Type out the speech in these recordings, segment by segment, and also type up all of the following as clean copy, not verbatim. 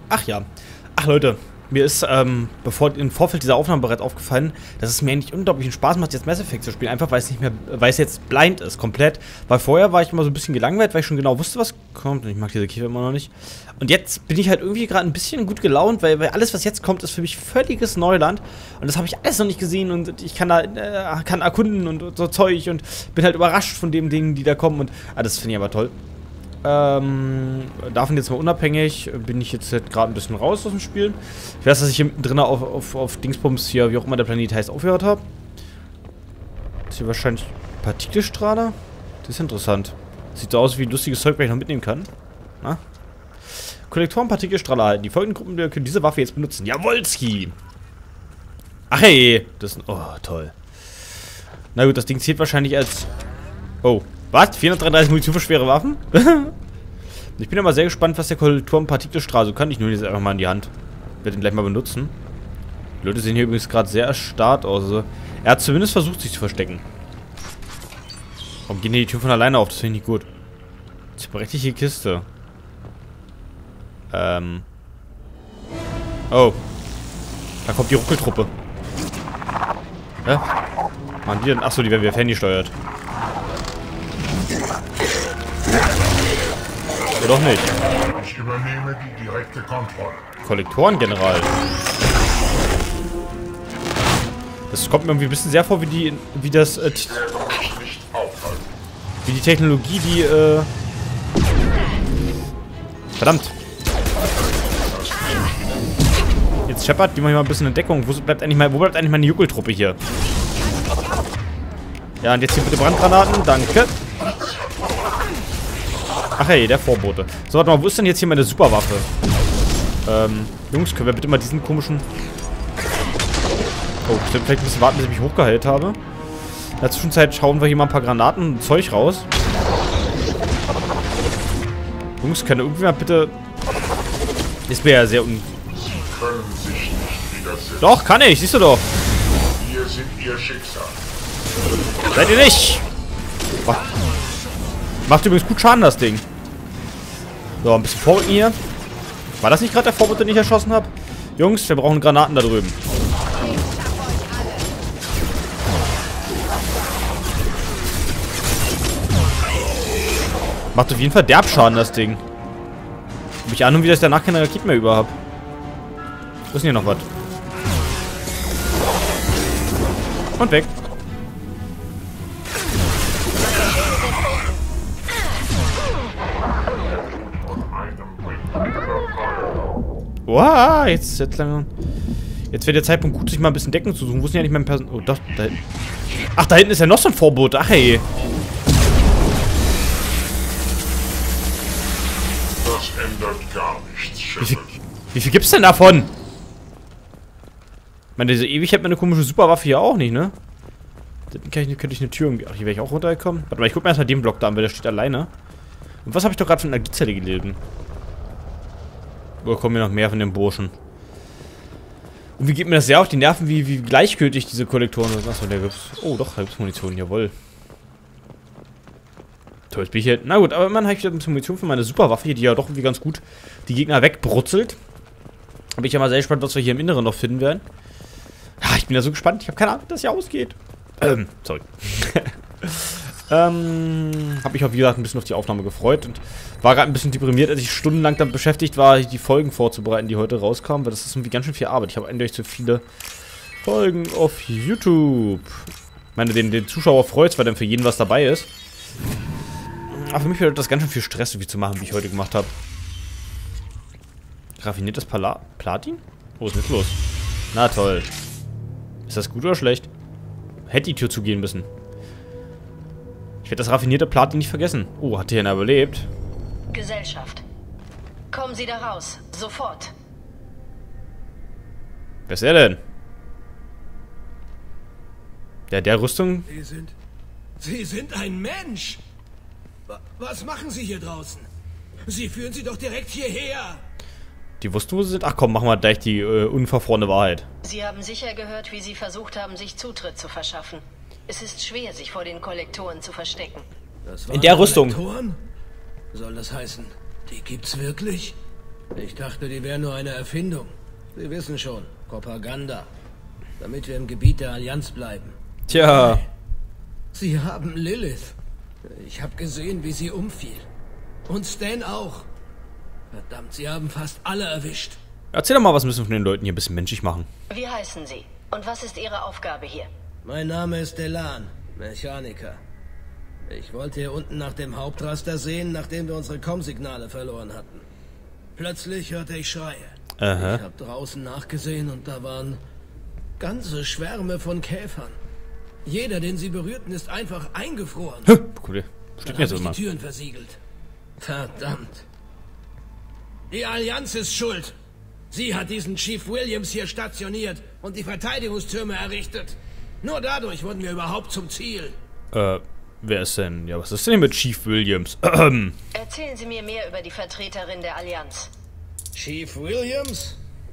Ach ja. Ach Leute, mir ist im Vorfeld dieser Aufnahme bereits aufgefallen, dass es mir eigentlich unglaublichen Spaß macht, jetzt Mass Effect zu spielen. Einfach weil es jetzt blind ist, komplett. Weil vorher war ich immer so ein bisschen gelangweilt, weil ich schon genau wusste, was kommt. Und ich mag diese Käfer immer noch nicht. Und jetzt bin ich halt irgendwie gerade ein bisschen gut gelaunt, weil alles, was jetzt kommt, ist für mich völliges Neuland. Und das habe ich alles noch nicht gesehen und ich kann da kann erkunden und so Zeug und bin halt überrascht von den Dingen, die da kommen. Und das finde ich aber toll. Davon jetzt mal unabhängig, bin ich jetzt halt gerade ein bisschen raus aus dem Spiel. Ich weiß, dass ich hier mittendrin auf Dingsbums hier, wie auch immer der Planet heißt, aufgehört habe. Das ist hier wahrscheinlich Partikelstrahler. Das ist interessant. Sieht so aus wie ein lustiges Zeug, was ich noch mitnehmen kann. Na? Kollektoren Partikelstrahler halten. Die folgenden Gruppen können diese Waffe jetzt benutzen. Jawolski! Ach hey! Das ist... Oh, toll. Na gut, das Ding zählt wahrscheinlich als... Oh. Was? 433 Munition für schwere Waffen? Ich bin aber sehr gespannt, was der Kollektoren Partikelstrahl so kann. Ich nehme das einfach mal in die Hand. Ich werde den gleich mal benutzen. Die Leute sehen hier übrigens gerade sehr erstarrt aus. Also, er hat zumindest versucht, sich zu verstecken. Warum gehen hier die Türen von alleine auf? Das finde ich nicht gut. Das ist eine prächtige Kiste. Oh. Da kommt die Ruckeltruppe. Hä? Machen die denn? Achso, die werden wieder ferngesteuert. Oder doch nicht. Ich übernehme die direkte Kontrolle. Kollektorengeneral. Das kommt mir irgendwie ein bisschen sehr vor, wie die Technologie, die, Verdammt. Jetzt Shepard, gib mal hier mal ein bisschen in Deckung. Wo bleibt eigentlich meine Juckeltruppe hier? Ja, und jetzt hier bitte Brandgranaten. Danke. Ach hey, der Vorbote. So, warte mal, wo ist denn jetzt hier meine Superwaffe? Jungs, können wir bitte mal diesen komischen... Oh, stimmt, vielleicht ein bisschen warten, bis ich mich hochgeheilt habe. In der Zwischenzeit schauen wir hier mal ein paar Granaten und Zeug raus. Jungs, kann irgendwie mal bitte... Ist mir ja sehr Sie können sich nicht widersetzen. Doch, kann ich, siehst du doch. Wir sind Ihr Schicksal. Seid ihr nicht? Oh. Macht übrigens gut Schaden, das Ding. So, ein bisschen Vorrücken hier. War das nicht gerade der Vorbote, den ich erschossen habe? Jungs, wir brauchen Granaten da drüben. Macht auf jeden Fall Derbschaden, das Ding. Hab ich an, wie das danach keine Raketen mehr über habe. Wo ist denn hier noch was? Und weg. Wow, jetzt wäre der Zeitpunkt gut, sich mal ein bisschen Deckung zu suchen. Wo ist denn ja nicht mein Person... Oh, doch, da hinten. Ach, da hinten ist ja noch so ein Vorbote. Ach, hey. Das ändert gar nichts, Shepard. Wie viel gibt's denn davon? Ich meine, diese ewig hat meine komische Superwaffe hier auch nicht, ne? Da könnte ich eine Tür irgendwie... Ach, hier wäre ich auch runtergekommen. Warte mal, ich guck mir erstmal den Block da an, weil der steht alleine. Und was habe ich doch gerade von Energiezelle gelesen? Oder kommen mir noch mehr von den Burschen? Und wie geht mir das sehr auf die Nerven, wie gleichgültig diese Kollektoren sind? Achso, der gibt's. Oh, doch, da gibt's Munition, jawohl. Toll, jetzt bin ich hier. Na gut, aber immerhin habe ich wieder ein bisschen Munition für meine Superwaffe hier, die ja doch irgendwie ganz gut die Gegner wegbrutzelt. Da bin ich ja mal sehr gespannt, was wir hier im Inneren noch finden werden. Ja, ich bin ja so gespannt. Ich habe keine Ahnung, wie das hier ausgeht. Sorry. Habe mich auch, wie gesagt, ein bisschen auf die Aufnahme gefreut und war gerade ein bisschen deprimiert, als ich stundenlang damit beschäftigt war, die Folgen vorzubereiten, die heute rauskamen, weil das ist irgendwie ganz schön viel Arbeit. Ich habe eindeutig zu viele Folgen auf YouTube. Ich meine, den Zuschauer freut es, weil dann für jeden was dabei ist. Aber für mich bedeutet das ganz schön viel Stress, so viel zu machen, wie ich heute gemacht habe. Raffiniertes Platin? Oh, ist jetzt los? Na toll. Ist das gut oder schlecht? Hätte die Tür zugehen müssen. Ich werde das raffinierte Platin nicht vergessen. Oh, hat hier einer überlebt? Gesellschaft. Kommen Sie da raus. Sofort. Wer ist er denn? Der Rüstung? Sie sind ein Mensch! Was machen Sie hier draußen? Sie führen sie doch direkt hierher! Die wussten, wo sie sind? Ach komm, machen wir gleich die unverfrorene Wahrheit. Sie haben sicher gehört, wie Sie versucht haben, sich Zutritt zu verschaffen. Es ist schwer, sich vor den Kollektoren zu verstecken. Das in der Rüstung. Kollektoren? Soll das heißen, die gibt's wirklich? Ich dachte, die wären nur eine Erfindung. Sie wissen schon, Propaganda. Damit wir im Gebiet der Allianz bleiben. Tja. Sie haben Lilith. Ich habe gesehen, wie sie umfiel. Und Stan auch. Verdammt, sie haben fast alle erwischt. Erzähl doch mal, was müssen wir von den Leuten hier ein bisschen menschlich machen. Wie heißen Sie? Und was ist Ihre Aufgabe hier? Mein Name ist Delan, Mechaniker. Ich wollte hier unten nach dem Hauptraster sehen, nachdem wir unsere Kommsignale verloren hatten. Plötzlich hörte ich Schreie. Aha. Ich habe draußen nachgesehen und da waren ganze Schwärme von Käfern. Jeder, den sie berührten, ist einfach eingefroren. Cool. Dann Steht mir habe so ich immer. die Türen versiegelt. Verdammt. Die Allianz ist schuld. Sie hat diesen Chief Williams hier stationiert und die Verteidigungstürme errichtet. Nur dadurch wurden wir überhaupt zum Ziel. Wer ist denn? Ja, was ist denn mit Chief Williams? Erzählen Sie mir mehr über die Vertreterin der Allianz. Chief Williams?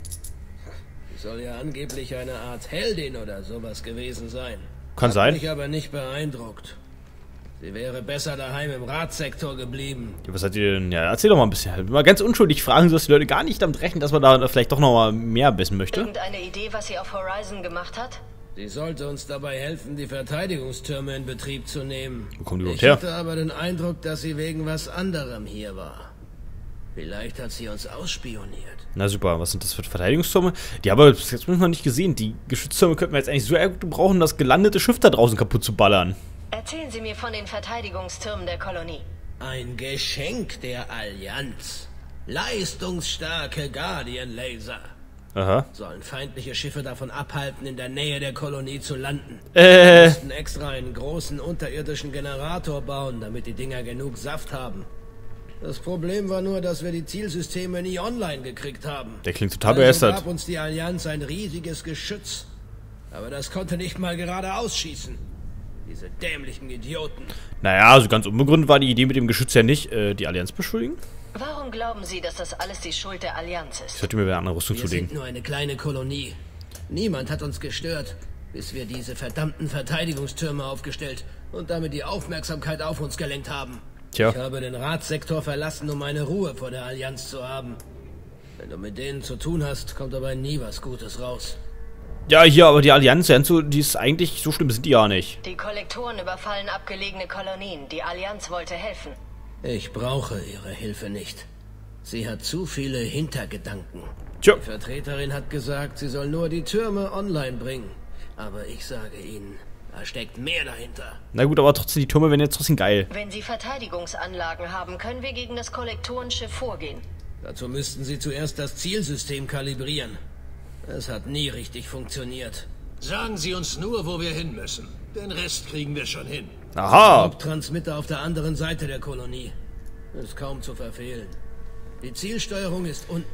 Sie soll ja angeblich eine Art Heldin oder sowas gewesen sein. Kann sein. Hat mich aber nicht beeindruckt. Sie wäre besser daheim im Radsektor geblieben. Ja, was hat ihr denn? Ja, erzähl doch mal ein bisschen. Mal ganz unschuldig fragen, dass die Leute gar nicht damit rechnen, dass man da vielleicht doch noch mal mehr wissen möchte. Irgendeine Idee, was sie auf Horizon gemacht hat? Sie sollte uns dabei helfen, die Verteidigungstürme in Betrieb zu nehmen. Wo kommen die überhaupt Ich her? hatte aber den Eindruck, dass sie wegen was anderem hier war. Vielleicht hat sie uns ausspioniert. Na super, was sind das für Verteidigungstürme? Die haben wir bis jetzt noch nicht gesehen. Die Geschütztürme könnten wir jetzt eigentlich so gut gebrauchen, das gelandete Schiff da draußen kaputt zu ballern. Erzählen Sie mir von den Verteidigungstürmen der Kolonie. Ein Geschenk der Allianz. Leistungsstarke Guardian-Laser. Aha. Sollen feindliche Schiffe davon abhalten, in der Nähe der Kolonie zu landen. Wir mussten extra einen großen unterirdischen Generator bauen, damit die Dinger genug Saft haben. Das Problem war nur, dass wir die Zielsysteme nie online gekriegt haben. Der klingt total Also begeistert. gab uns die Allianz ein riesiges Geschütz. Aber das konnte nicht mal geradeaus schießen. Diese dämlichen Idioten. Naja, also ganz unbegründet war die Idee mit dem Geschütz ja nicht, die Allianz beschuldigen. Warum glauben Sie, dass das alles die Schuld der Allianz Ich ist? sollte mir wieder eine andere Rüstung Wir zulegen. sind nur eine kleine Kolonie. Niemand hat uns gestört, bis wir diese verdammten Verteidigungstürme aufgestellt und damit die Aufmerksamkeit auf uns gelenkt haben. Tja. Ich habe den Radsektor verlassen, um meine Ruhe vor der Allianz zu haben. Wenn du mit denen zu tun hast, kommt dabei nie was Gutes raus. Ja, hier, aber die Allianz, die ist eigentlich, so schlimm sind die ja nicht. Die Kollektoren überfallen abgelegene Kolonien. Die Allianz wollte helfen. Ich brauche ihre Hilfe nicht. Sie hat zu viele Hintergedanken. Tja. Die Vertreterin hat gesagt, sie soll nur die Türme online bringen. Aber ich sage Ihnen, da steckt mehr dahinter. Na gut, aber trotzdem, die Türme werden jetzt trotzdem geil. Wenn Sie Verteidigungsanlagen haben, können wir gegen das Kollektorenschiff vorgehen. Dazu müssten Sie zuerst das Zielsystem kalibrieren. Es hat nie richtig funktioniert. Sagen Sie uns nur, wo wir hin müssen. Den Rest kriegen wir schon hin. Aha. Haupttransmitter auf der anderen Seite der Kolonie. Ist kaum zu verfehlen. Die Zielsteuerung ist unten.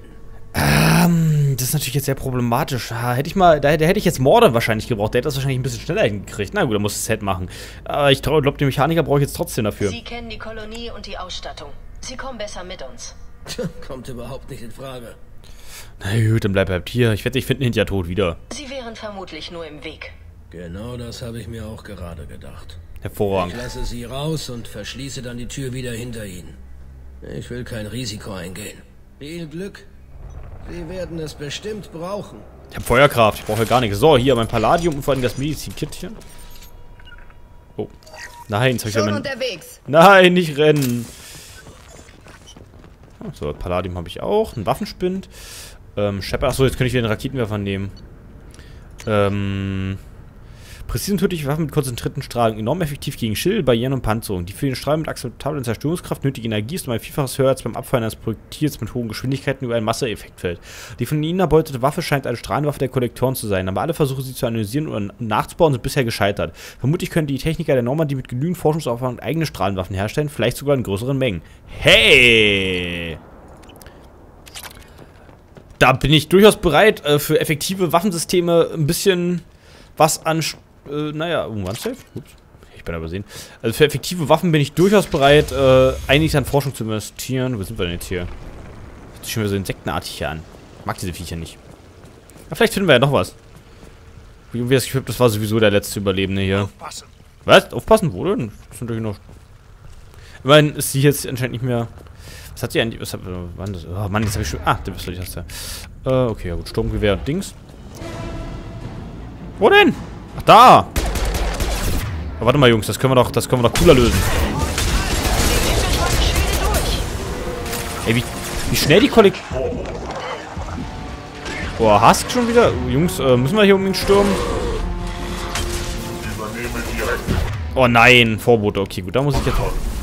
Das ist natürlich jetzt sehr problematisch. Da hätte ich jetzt Mordor wahrscheinlich gebraucht. Der hätte das wahrscheinlich ein bisschen schneller hingekriegt. Na gut, er muss das Set machen. Aber ich glaube, den Mechaniker brauche ich jetzt trotzdem dafür. Sie kennen die Kolonie und die Ausstattung. Sie kommen besser mit uns. Kommt überhaupt nicht in Frage. Na gut, dann bleibt hier. Ich wette, ich finde ihn hinterher tot wieder. Sie wären vermutlich nur im Weg. Genau das habe ich mir auch gerade gedacht. Ich Hervorragend. lasse Sie raus und verschließe dann die Tür wieder hinter Ihnen. Ich will kein Risiko eingehen. Viel Glück. Sie werden es bestimmt brauchen. Ich habe Feuerkraft. Ich brauche ja gar nichts. So, hier mein Palladium und vor allem das Medizin-Kittchen. Oh. Nein, jetzt habe ich ja Schon mein... unterwegs. Nein, nicht rennen. So, Palladium habe ich auch. Ein Waffenspind. Shepard. Achso, jetzt könnte ich wieder den Raketenwerfer nehmen. Präzise und tödliche Waffen mit konzentrierten Strahlen. Enorm effektiv gegen Schilde, Barrieren und Panzerung. Die für den Strahl mit akzeptabler Zerstörungskraft nötige Energie ist um ein Vielfaches höher als beim Abfeuern eines Projektils mit hohen Geschwindigkeiten über ein Masseeffektfeld. Die von ihnen erbeutete Waffe scheint eine Strahlenwaffe der Kollektoren zu sein, aber alle Versuche, sie zu analysieren oder nachzubauen, sind bisher gescheitert. Vermutlich können die Techniker der Normandie mit genügend Forschungsaufwand eigene Strahlenwaffen herstellen, vielleicht sogar in größeren Mengen. Hey! Da bin ich durchaus bereit, für effektive Waffensysteme ein bisschen was an... naja, One-Save? Ups, ich bin übersehen. Also für effektive Waffen bin ich durchaus bereit, einiges an Forschung zu investieren. Wo sind wir denn jetzt hier? Hört sich schon wieder so insektenartig hier an. Ich mag diese Viecher nicht. Aber vielleicht finden wir ja noch was. Irgendwie das Gefühl, das war sowieso der letzte Überlebende hier. Aufpassen. Was? Aufpassen? Wo denn? Das ist natürlich noch... Immerhin ist sie jetzt anscheinend nicht mehr... Was hat sie eigentlich... Was hat, wann das? Oh Mann, jetzt habe ich schon... Ah, der Pistole, hast du. Okay, ja gut. Sturmgewehr und Dings. Wo denn? Ach, da! Aber warte mal, Jungs, das können wir doch cooler lösen. Ey, wie schnell die Kollektion... Boah, Husk schon wieder? Jungs, müssen wir hier unbedingt stürmen? Oh nein, Vorbote. Okay, gut, da muss ich jetzt...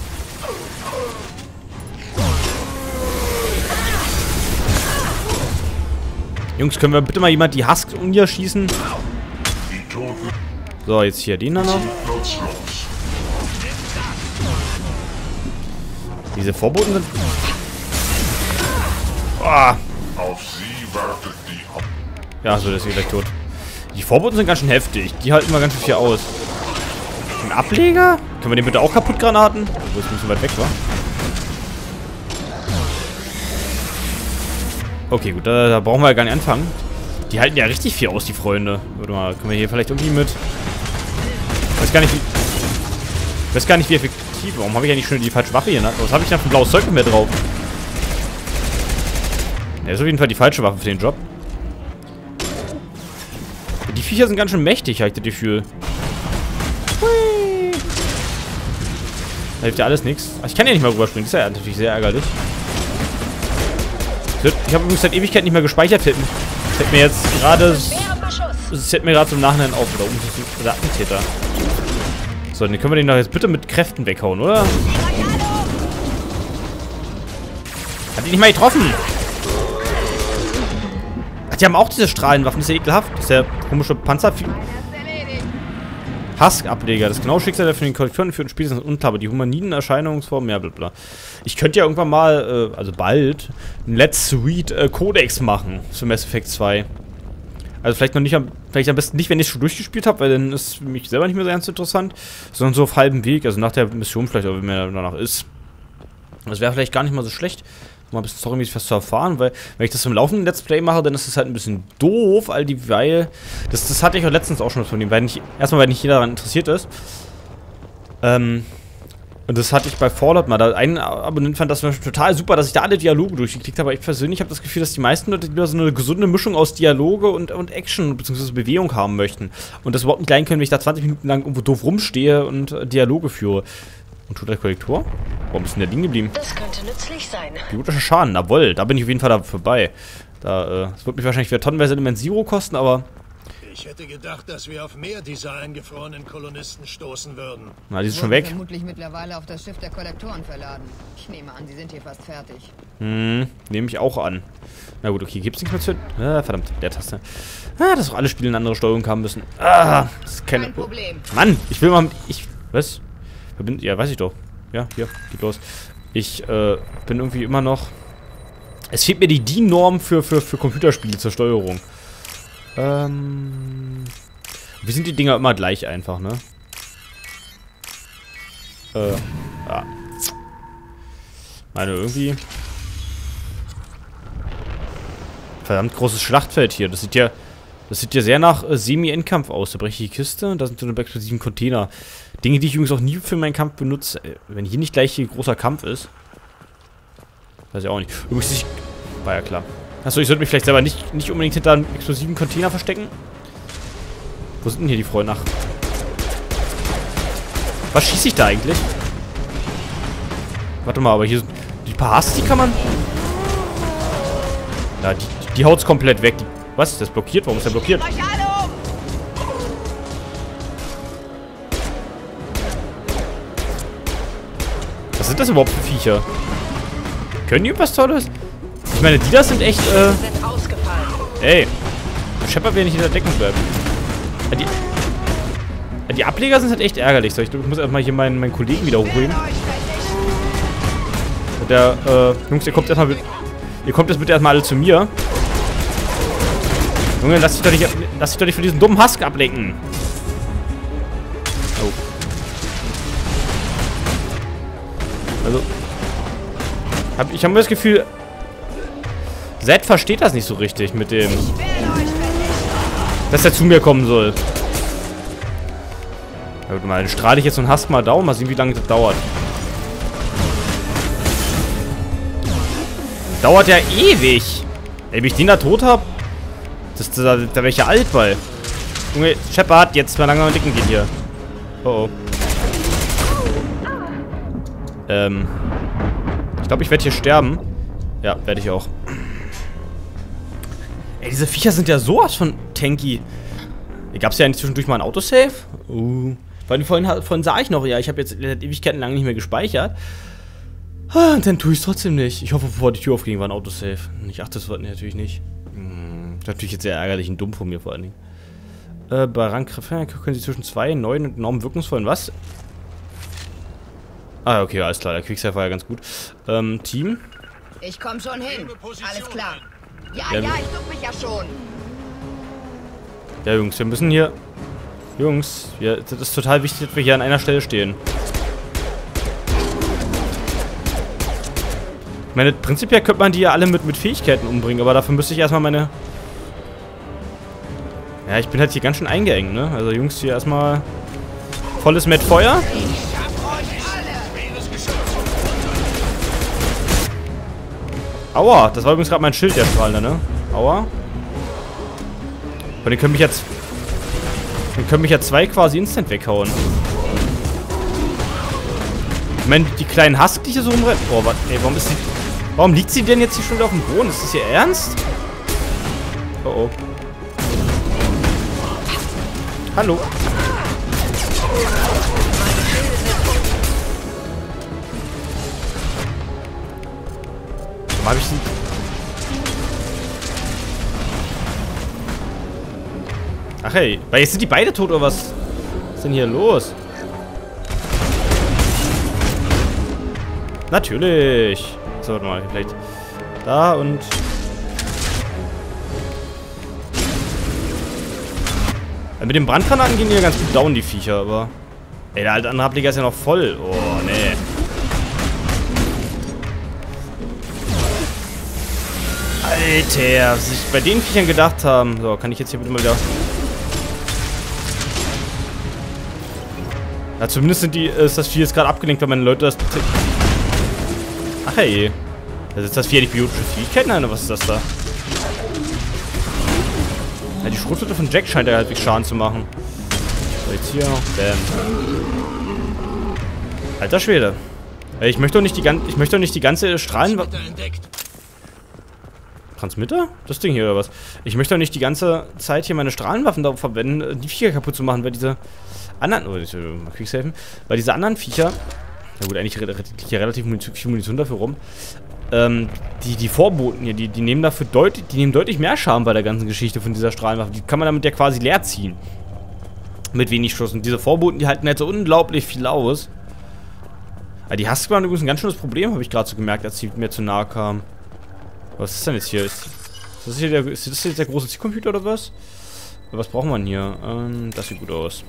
Jungs, können wir bitte mal jemand die Husk niederschießen? So, jetzt hier den da noch. Diese Vorboten sind... Oh. Auf sie wartet die Hauptstadt. Ja, so, das ist gleich tot. Die Vorboten sind ganz schön heftig. Die halten mal ganz schön viel aus. Ein Ableger? Können wir den bitte auch kaputt granaten? Obwohl es ein bisschen weit weg war. Okay, gut, da brauchen wir ja gar nicht anfangen. Die halten ja richtig viel aus, die Freunde. Warte mal, können wir hier vielleicht irgendwie mit... Weiß gar nicht, wie effektiv. Warum habe ich eigentlich schon die falsche Waffe hier? Was habe ich da für ein blaues Zeug mehr drauf? Ja, ist auf jeden Fall die falsche Waffe für den Job. Die Viecher sind ganz schön mächtig, habe ich das Gefühl. Hui. Da hilft ja alles nichts. Ich kann ja nicht mal rüberspringen. Das ist ja natürlich sehr ärgerlich. Ich habe übrigens seit Ewigkeit nicht mehr gespeichert. Fällt mir jetzt gerade... Es fällt mir gerade zum Nachhinein auf. Da oben ist der Attentäter. So, dann können wir den doch jetzt bitte mit Kräften weghauen, oder? Hat ihn nicht mal getroffen. Ach, die haben auch diese Strahlenwaffen. Das ist ja ekelhaft. Das ist der komische Panzer... Husk-Ableger. Das genaue Schicksal der für den Kollektoren für ein Spiel sind unklar, aber die humaniden Erscheinungsformen, ja, blablabla. Ich könnte ja irgendwann mal, also bald, einen Let's Read Codex machen für Mass Effect 2. Also vielleicht noch nicht, vielleicht am besten nicht, wenn ich es schon durchgespielt habe, weil dann ist für mich selber nicht mehr so ganz interessant, sondern so auf halbem Weg, also nach der Mission vielleicht, wenn mir danach ist. Das wäre vielleicht gar nicht mal so schlecht, mal ein bisschen storymäßig was zu erfahren, weil wenn ich das im laufenden Let's Play mache, dann ist es halt ein bisschen doof, weil das hatte ich auch letztens auch schon von ihm, weil nicht jeder daran interessiert ist. Und das hatte ich bei Fallout mal. Da ein Abonnent fand das total super, dass ich da alle Dialoge durchgeklickt habe. Aber ich persönlich habe das Gefühl, dass die meisten Leute lieber so eine gesunde Mischung aus Dialoge und Action bzw. Bewegung haben möchten. Und das überhaupt nicht leiden können, wenn ich da 20 Minuten lang irgendwo doof rumstehe und Dialoge führe. Und tut der Kollektor? Warum ist denn der liegen geblieben? Das könnte nützlich sein. Biotischer Schaden, jawohl. Da bin ich auf jeden Fall da vorbei. Das wird mich wahrscheinlich wieder tonnenweise Element Zero kosten, aber... Ich hätte gedacht, dass wir auf mehr dieser eingefrorenen Kolonisten stoßen würden. Na, die ist schon weg. Vermutlich mittlerweile auf das Schiff der Kollektoren verladen. Ich nehme an, sie sind hier fast fertig. Nehme ich auch an. Na gut, okay, gibt's nichts mehr zu... verdammt, der Taste. Dass auch alle Spiele eine andere Steuerung haben müssen. Das ist kein Problem. Mann, ich will mal... Was? Ja, weiß ich doch. Ja, hier, geht los. Ich, bin irgendwie immer noch... Es fehlt mir die DIN-Norm für Computerspiele zur Steuerung. Wie sind die Dinger immer gleich einfach, ne? Ja. Meine, irgendwie... Verdammt großes Schlachtfeld hier. Das sieht ja sehr nach Semi-Endkampf aus. Da breche ich die Kiste und da sind so eine explosiven Container. Dinge, die ich übrigens auch nie für meinen Kampf benutze. Wenn hier nicht gleich ein großer Kampf ist. Weiß ich auch nicht. Übrigens, war ja klar. Achso, ich sollte mich vielleicht selber nicht unbedingt hinter einem explosiven Container verstecken. Wo sind denn hier die Freunde? Ach. Was schieße ich da eigentlich? Warte mal, aber hier sind die paar Hass, die kann man... Ja, die haut's komplett weg. Was? Ist das blockiert? Warum ist der blockiert? Was sind das überhaupt für Viecher? Können die was Tolles? Ich meine, die da sind echt, Ey. Shepard will nicht in der Deckung bleiben. Die Ableger sind halt echt ärgerlich. So, ich muss erstmal hier meinen Kollegen wieder hochheben. Jungs, ihr kommt jetzt bitte erstmal alle zu mir. Junge, lass dich doch nicht von diesem dummen Husk ablenken. Oh. Also. Ich habe das Gefühl, Zed versteht das nicht so richtig mit dem, dass er zu mir kommen soll. Ja, gut, mal, dann strahle ich jetzt so einen Husk mal Daumen, mal sehen, wie lange das dauert. Dauert ja ewig. Ey, wenn ich den da tot hab, da wäre ich ja alt, weil. Junge, Shepard, jetzt mal langsam dicken geht hier. Oh oh. Ich glaube, ich werde hier sterben. Ja, werde ich auch. Ey, diese Viecher sind ja sowas von tanky. Gab es ja nicht zwischendurch mal ein Autosave? Weil vorhin sah ich noch, ja, ich habe jetzt seit Ewigkeiten lang nicht mehr gespeichert. Und dann tue ich es trotzdem nicht. Ich hoffe, bevor die Tür aufging, war ein Autosave. Ich achte das natürlich nicht. Das ist natürlich jetzt sehr ärgerlich und dumm von mir vor allen Dingen. Bei Rangriff können Sie zwischen zwei neuen und enorm wirkungsvollen was? Ah, okay, alles klar. Der Quicksave war ja ganz gut. Team? Ich komm schon hin. Alles klar. Ja, Ja, ich duck mich ja schon. Ja, Jungs, wir müssen hier... Jungs, das ist total wichtig, dass wir hier an einer Stelle stehen. Ich meine, prinzipiell könnte man die ja alle mit Fähigkeiten umbringen, aber dafür müsste ich erstmal meine... Ja, ich bin halt hier ganz schön eingeengt, ne? Also, Jungs, hier erstmal volles mit Feuer. Aua, das war übrigens gerade mein Schild, der Strahlende, ne? Aua. Und den können mich jetzt... Den können mich ja zwei quasi instant weghauen. Ich meine, die kleinen Husks, die hier so rumrennen... Oh, warte, ey, warum ist die... Warum liegt sie denn jetzt hier schon wieder auf dem Boden? Ist das hier ernst? Oh, oh. Hallo. Warum hab ich sie... Ach hey, weil jetzt sind die beide tot oder was? Was ist denn hier los? Natürlich. So, warte mal, vielleicht da und... Mit den Brandgranaten gehen die ja ganz gut down, die Viecher, aber... Ey, der alte andere Ableger ist ja noch voll. Oh, nee. Alter, was sich bei den Viechern gedacht haben. So, kann ich jetzt hier bitte mal wieder... Ja, zumindest ist das Vieh jetzt gerade abgelenkt, weil meine Leute das... Ach hey. Da ist das Vieh ja nicht biotische Fähigkeiten ein, oder was ist das da? Ja, die Schrotflinte von Jack scheint ja halbwegs Schaden zu machen. So, jetzt hier noch. Bam. Alter Schwede. Ich möchte doch nicht die ganze Strahlen... Transmitter? Das Ding hier oder was? Ich möchte doch nicht die ganze Zeit hier meine Strahlenwaffen darauf verwenden, die Viecher kaputt zu machen, weil diese anderen... Oh, ich will mal quicksafen. Weil diese anderen Viecher... Na gut, eigentlich liegt hier relativ viel Munition dafür rum. Die Vorboten hier, die nehmen dafür deutlich mehr Schaden bei der ganzen Geschichte von dieser Strahlenwaffe. Die kann man damit ja quasi leer ziehen. Mit wenig Schuss. Und diese Vorboten, die halten jetzt so unglaublich viel aus. Aber die Husks waren übrigens ein ganz schönes Problem, habe ich gerade so gemerkt, als sie mir zu nahe kamen. Was ist denn jetzt hier? Ist das jetzt der große Zielcomputer oder was? Was brauchen wir denn hier? Das sieht gut aus.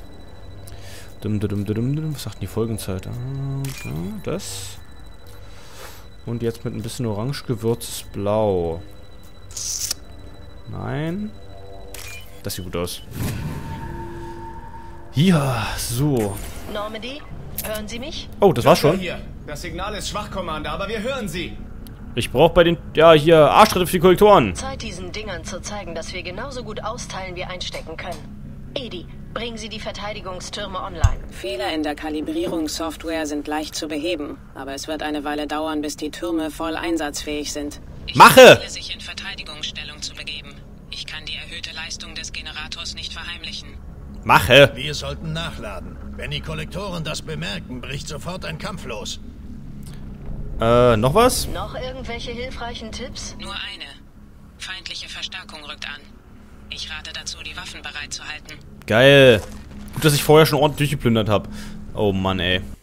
Was sagt denn die Folgenzeit? Das. Und jetzt mit ein bisschen orange gewürztes Blau. Nein. Das sieht gut aus. Ja, so. Normandy, hören Sie mich? Oh, das war's schon. Hier. Das Signal ist schwach, Commander, aber wir hören Sie. Ich brauche bei den... Ja, hier, Arschtritte für die Kollektoren. Zeit, diesen Dingern zu zeigen, dass wir genauso gut austeilen wie einstecken können. Edi, bringen Sie die Verteidigungstürme online. Fehler in der Kalibrierungssoftware sind leicht zu beheben, aber es wird eine Weile dauern, bis die Türme voll einsatzfähig sind. Mache! Ich empfehle, sich in Verteidigungsstellung zu begeben. Ich kann die erhöhte Leistung des Generators nicht verheimlichen. Mache! Wir sollten nachladen. Wenn die Kollektoren das bemerken, bricht sofort ein Kampf los. Noch was? Noch irgendwelche hilfreichen Tipps? Nur eine. Feindliche Verstärkung rückt an. Ich rate dazu, die Waffen bereit zu halten. Geil. Gut, dass ich vorher schon ordentlich durchgeplündert habe. Oh Mann, ey.